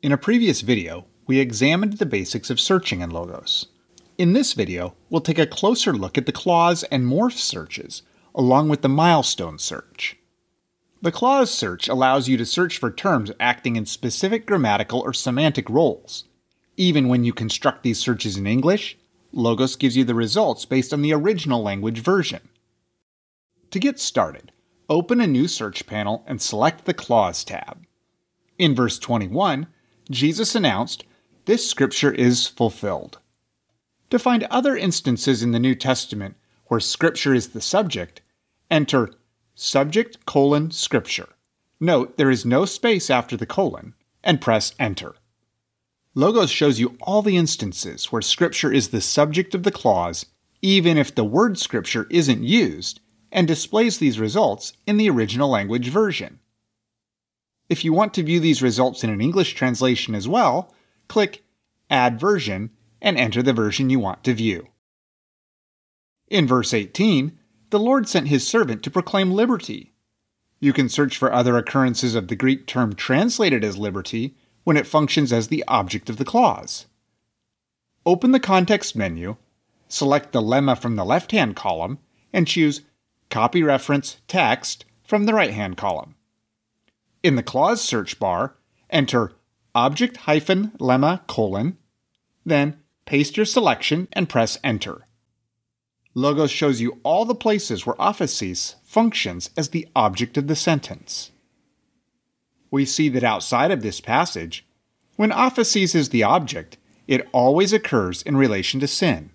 In a previous video, we examined the basics of searching in Logos. In this video, we'll take a closer look at the clause and morph searches, along with the milestone search. The clause search allows you to search for terms acting in specific grammatical or semantic roles. Even when you construct these searches in English, Logos gives you the results based on the original language version. To get started, open a new search panel and select the Clause tab. In verse 21, Jesus announced, "This scripture is fulfilled." To find other instances in the New Testament where scripture is the subject, enter subject: scripture. Note there is no space after the colon, and press enter. Logos shows you all the instances where scripture is the subject of the clause, even if the word scripture isn't used, and displays these results in the original language version. If you want to view these results in an English translation as well, click Add Version and enter the version you want to view. In verse 18, the Lord sent his servant to proclaim liberty. You can search for other occurrences of the Greek term translated as liberty when it functions as the object of the clause. Open the context menu, select the lemma from the left-hand column, and choose Copy Reference Text from the right-hand column. In the clause search bar, enter object-lemma: then paste your selection and press enter. Logos shows you all the places where aphesis functions as the object of the sentence. We see that outside of this passage, when aphesis is the object, it always occurs in relation to sin.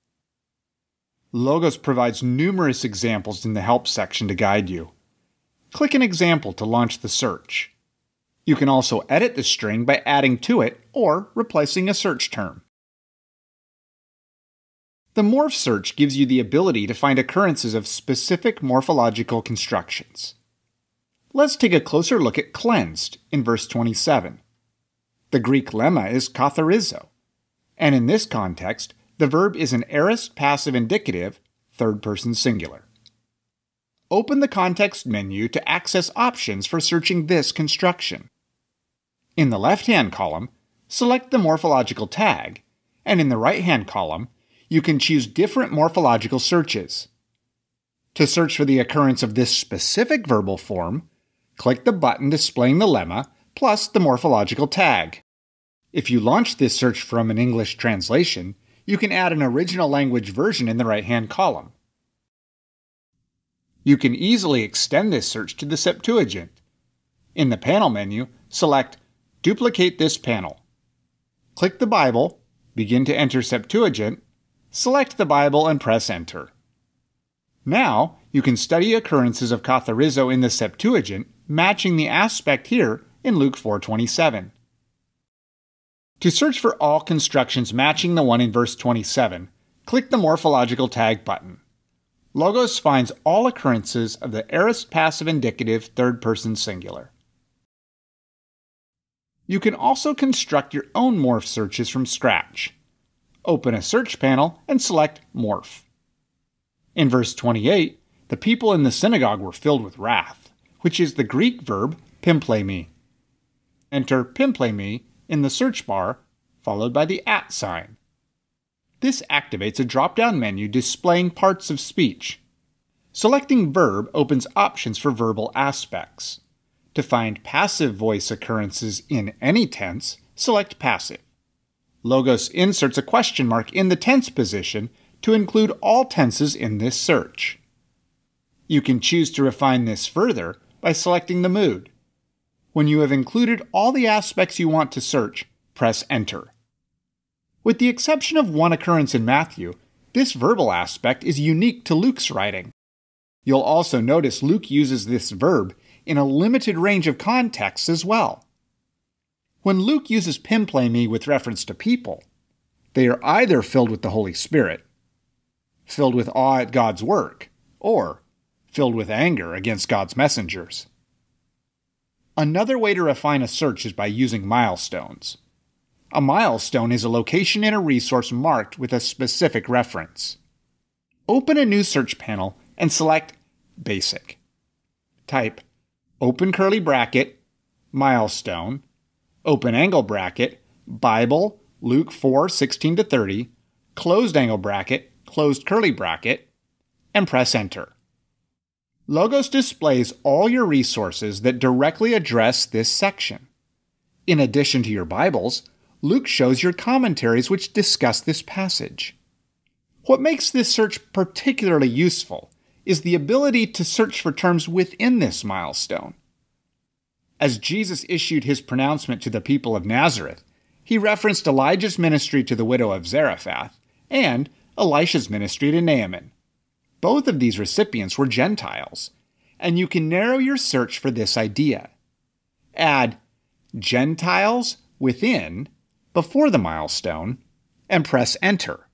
Logos provides numerous examples in the Help section to guide you. Click an example to launch the search. You can also edit the string by adding to it or replacing a search term. The Morph Search gives you the ability to find occurrences of specific morphological constructions. Let's take a closer look at cleansed in verse 27. The Greek lemma is katharizo, and in this context, the verb is an aorist passive indicative, third person singular. Open the context menu to access options for searching this construction. In the left-hand column, select the morphological tag, and in the right-hand column, you can choose different morphological searches. To search for the occurrence of this specific verbal form, click the button displaying the lemma plus the morphological tag. If you launch this search from an English translation, you can add an original language version in the right-hand column. You can easily extend this search to the Septuagint. In the panel menu, select Duplicate this panel. Click the Bible, begin to enter Septuagint, select the Bible and press Enter. Now, you can study occurrences of katharizo in the Septuagint, matching the aspect here in Luke 4:27. To search for all constructions matching the one in verse 27, click the morphological tag button. Logos finds all occurrences of the aorist passive indicative third person singular. You can also construct your own morph searches from scratch. Open a search panel and select Morph. In verse 28, the people in the synagogue were filled with wrath, which is the Greek verb pimplemi. Enter pimplemi in the search bar, followed by the @ sign. This activates a drop-down menu displaying parts of speech. Selecting verb opens options for verbal aspects. To find passive voice occurrences in any tense, select passive. Logos inserts a question mark in the tense position to include all tenses in this search. You can choose to refine this further by selecting the mood. When you have included all the aspects you want to search, press Enter. With the exception of one occurrence in Matthew, this verbal aspect is unique to Luke's writing. You'll also notice Luke uses this verb in a limited range of contexts as well. When Luke uses pimplemi with reference to people, they are either filled with the Holy Spirit, filled with awe at God's work, or filled with anger against God's messengers. Another way to refine a search is by using milestones. A milestone is a location in a resource marked with a specific reference. Open a new search panel and select Basic. Type open curly bracket, milestone, open angle bracket, Bible, Luke 4:16-30, closed angle bracket, closed curly bracket, and press enter. Logos displays all your resources that directly address this section. In addition to your Bibles, Luke shows your commentaries which discuss this passage. What makes this search particularly useful is the ability to search for terms within this milestone. As Jesus issued his pronouncement to the people of Nazareth, he referenced Elijah's ministry to the widow of Zarephath and Elisha's ministry to Naaman. Both of these recipients were Gentiles, and you can narrow your search for this idea. Add Gentiles within before the milestone and press enter.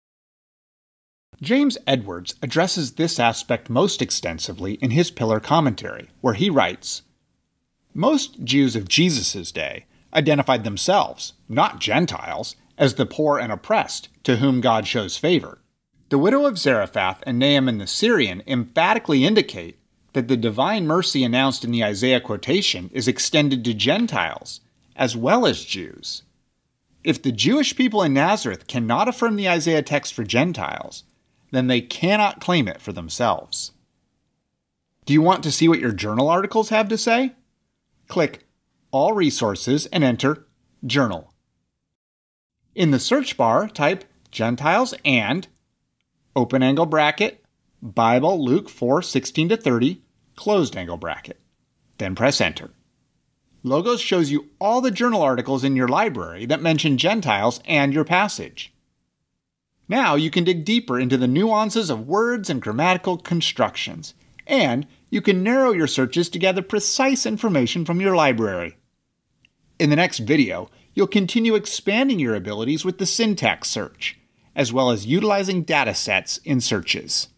James Edwards addresses this aspect most extensively in his Pillar Commentary, where he writes, "Most Jews of Jesus' day identified themselves, not Gentiles, as the poor and oppressed to whom God shows favor. The widow of Zarephath and Naaman the Syrian emphatically indicate that the divine mercy announced in the Isaiah quotation is extended to Gentiles as well as Jews. If the Jewish people in Nazareth cannot affirm the Isaiah text for Gentiles, then they cannot claim it for themselves." Do you want to see what your journal articles have to say? Click All Resources and enter Journal. In the search bar, type Gentiles and open angle bracket, Bible, Luke 4:16-30, closed angle bracket. Then press enter. Logos shows you all the journal articles in your library that mention Gentiles and your passage. Now you can dig deeper into the nuances of words and grammatical constructions, and you can narrow your searches to gather precise information from your library. In the next video, you'll continue expanding your abilities with the syntax search, as well as utilizing data sets in searches.